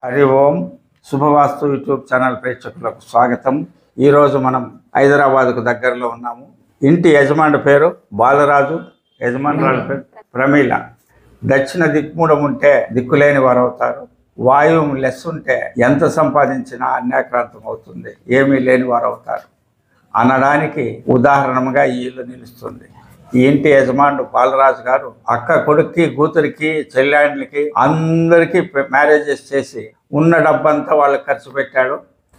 Hari Om. Shubhavastu YouTube channel ప్రేక్షకులకు స్వాగతం. ఈరోజు మనం హైదరాబాద్కు దగ్గరలో ఉన్నాము. ఇంటి యజమాని పేరు బాలరాజు, యజమానురాలి పేరు ప్రమీల. దక్షిణ దిక్మూడం ఉంటే దిక్కులేని వారు అవుతారు. వాయువు లెస్ ఉంటే ఎంత సంపాదించినా అన్యాక్రాంతం అవుతుంది, ఏమీ లేని వారు అవుతారు అనడానికి ఉదాహరణగా ఈ ఇల్లు నిలుస్తుంది. ఈ ఇంటి యజమానుడు బాలరాజు గారు అక్క కొడుక్కి, కూతురికి, చెల్లెళ్ళకి అందరికీ మ్యారేజెస్ చేసి ఉన్న డబ్బంతా వాళ్ళకి ఖర్చు పెట్టాడు.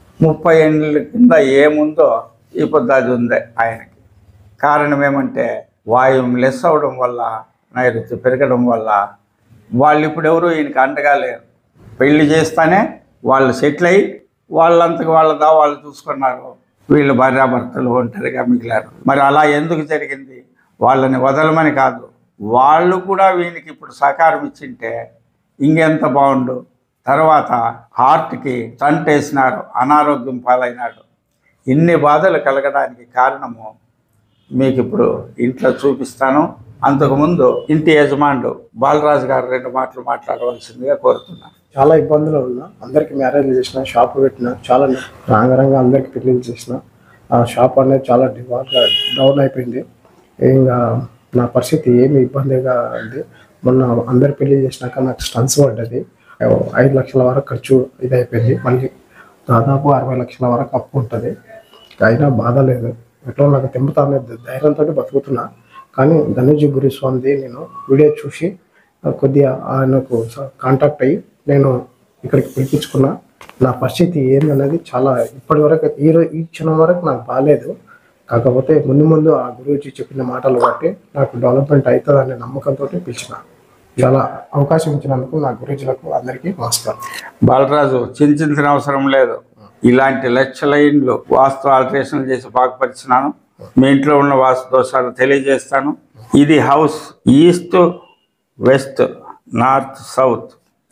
30 ఏళ్ళ కింద ఏముందో ఈ పొద్దు ఉంది ఆయనకి. కారణం ఏమంటే వాయువు లెస్ అవడం వల్ల, నైరుతి పెరగడం వల్ల వాళ్ళు ఇప్పుడు ఎవరు ఈయనకి అండగా లేరు. పెళ్లి చేస్తానే వాళ్ళు సెటిల్ అయ్యి వాళ్ళంతకు వాళ్ళదా వాళ్ళు చూసుకున్నారు. వీళ్ళు భార్యాభర్తలు ఒంటరిగా మిగిలారు. మరి అలా ఎందుకు జరిగింది? వాళ్ళని వదలమని కాదు, వాళ్ళు కూడా వీనికి ఇప్పుడు సహకారం ఇచ్చింటే ఇంకెంత బాగుండు. తర్వాత హార్ట్కి స్టంట్ వేసినారు, అనారోగ్యం పాలైనాడు. ఇన్ని బాధలు కలగడానికి కారణము మీకు ఇప్పుడు ఇంట్లో చూపిస్తాను. అంతకుముందు ఇంటి యజమానుడు బాలరాజు గారు 2 మాటలు మాట్లాడవలసిందిగా కోరుతున్నాను. చాలా ఇబ్బందులు ఉన్నా, అందరికి మ్యారేజ్ చేసిన, షాప్ పెట్టిన, చాలా రంగరంగా అందరికి పెళ్లిళ్ళు చేసిన. ఆ షాప్ అనేది చాలా డౌన్ అయిపోయింది. ఇంకా నా పరిస్థితి ఏమి ఇబ్బందిగా ఉంది. మొన్న అందరి పెళ్లి చేసినాక నాకు స్టన్స్ పడ్డది. 5 లక్షల వరకు ఖర్చు ఇది అయిపోయింది. మళ్ళీ దాదాపు 60 లక్షల వరకు అప్పు ఉంటుంది. అయినా బాధ లేదు, ఎట్లా నాకు తెంపుతానే ధైర్యంతో బతుకుతున్నా. కానీ ధనుజీ గురుస్వామిది నేను వీడియో చూసి కొద్దిగా ఆయనకు కాంటాక్ట్ అయ్యి నేను ఇక్కడికి పిలిపించుకున్నా. నా పరిస్థితి ఏందనేది చాలా ఇప్పటి వరకు ఈ క్షణం వరకు నాకు బాగాలేదు. కాకపోతే ముందు ఆ గురువుజీ చెప్పిన మాటలు బట్టి నాకు డెవలప్మెంట్ అవుతుందనే నమ్మకంతో పిలిచిన. చాలా అవకాశం ఇచ్చినందుకు నా గురువుజీలకు అందరికీ నమస్కారం. బాలరాజు, చింతించిన అవసరం లేదు. ఇలాంటి లక్షల ఇండ్లు వాస్తు ఆల్టరేషన్లు చేసి బాగుపరిచినాను. మీ ఇంట్లో ఉన్న వాస్తు దోషాలు తెలియజేస్తాను. ఇది house east, west, north, south.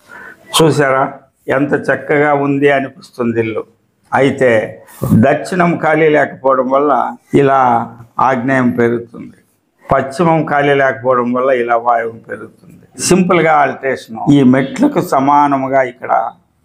చూసారా ఎంత చక్కగా ఉంది అనిపిస్తుంది ఇల్లు. అయితే దక్షిణం ఖాళీ లేకపోవడం వల్ల ఇలా ఆగ్నేయం పెరుగుతుంది, పశ్చిమం ఖాళీ లేకపోవడం వల్ల ఇలా వాయువు పెరుగుతుంది. సింపుల్గా ఆల్టరేషన్. ఈ మెట్లకు సమానముగా ఇక్కడ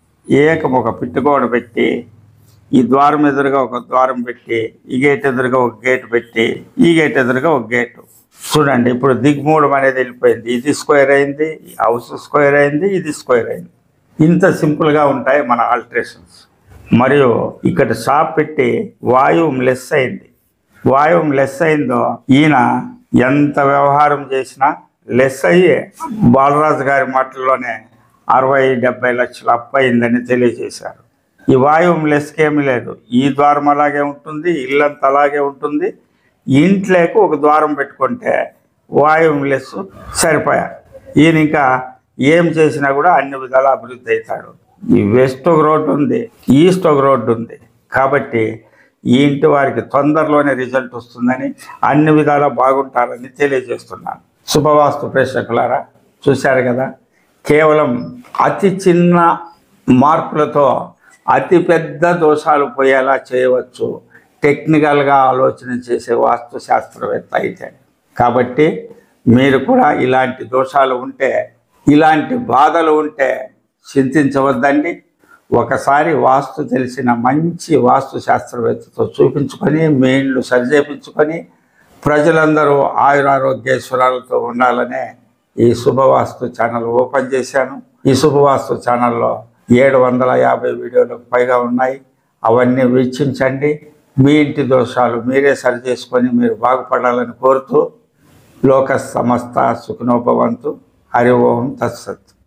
ఒక పిట్టుకోడ పెట్టి, ఈ ద్వారం ఎదురుగా ఒక ద్వారం పెట్టి, ఈ గేట్ ఎదురుగా ఒక గేట్ పెట్టి, ఈ గేట్ ఎదురుగా ఒక గేటు. చూడండి, ఇప్పుడు దిగ్మూడం అనేది వెళ్ళిపోయింది. ఇది స్క్వేర్ అయింది, హౌస్ స్క్వేర్ అయింది, ఇది స్క్వేర్ అయింది. ఇంత సింపుల్గా ఉంటాయి మన ఆల్టరేషన్స్. మరియు ఇక్కడ షాప్ పెట్టి వాయువు లెస్ అయింది. వాయువు లెస్ అయిందో ఈయన ఎంత వ్యవహారం చేసినా లెస్ అయ్యే బాలరాజు గారి మాటల్లోనే 60-70 లక్షలు అప్పు అయిందని తెలియజేశారు. ఈ వాయువు లెస్కి ఏమీ లేదు. ఈ ద్వారం అలాగే ఉంటుంది, ఇల్లంతా అలాగే ఉంటుంది. ఇంట్లోకి ఒక ద్వారం పెట్టుకుంటే వాయువు లెస్ సరిపోయా. ఈయన ఇంకా ఏం చేసినా కూడా అన్ని విధాలా అభివృద్ధి అవుతాడు. ఈ వెస్ట్ ఒక రోడ్డు ఉంది, ఈస్ట్ ఒక రోడ్డు ఉంది. కాబట్టి ఈ ఇంటి వారికి తొందరలోనే రిజల్ట్ వస్తుందని, అన్ని విధాలా బాగుంటారని తెలియజేస్తున్నాను. శుభవాస్తు ప్రేక్షకులారా, చూశారు కదా, కేవలం అతి చిన్న మార్పులతో అతి పెద్ద దోషాలు పోయేలా చేయవచ్చు టెక్నికల్గా ఆలోచన చేసే వాస్తు శాస్త్రవేత్త అయితే. కాబట్టి మీరు కూడా ఇలాంటి దోషాలు ఉంటే, ఇలాంటి బాధలు ఉంటే చింతించవద్దండి. ఒకసారి వాస్తు తెలిసిన మంచి వాస్తు శాస్త్రవేత్తతో చూపించుకొని మీ ఇళ్ళు సరిచేపించుకొని ప్రజలందరూ ఆయురారోగ్యేశ్వరాలతో ఉండాలనే ఈ శుభవాస్తు ఛానల్ ఓపెన్ చేశాను. ఈ శుభవాస్తు ఛానల్లో 750 వీడియోలకు పైగా ఉన్నాయి. అవన్నీ వీక్షించండి. మీ ఇంటి దోషాలు మీరే సరి చేసుకొని మీరు బాగుపడాలని కోరుతూ లోక సమస్త సుఖినో భవంతు. హరి ఓం తత్సత్.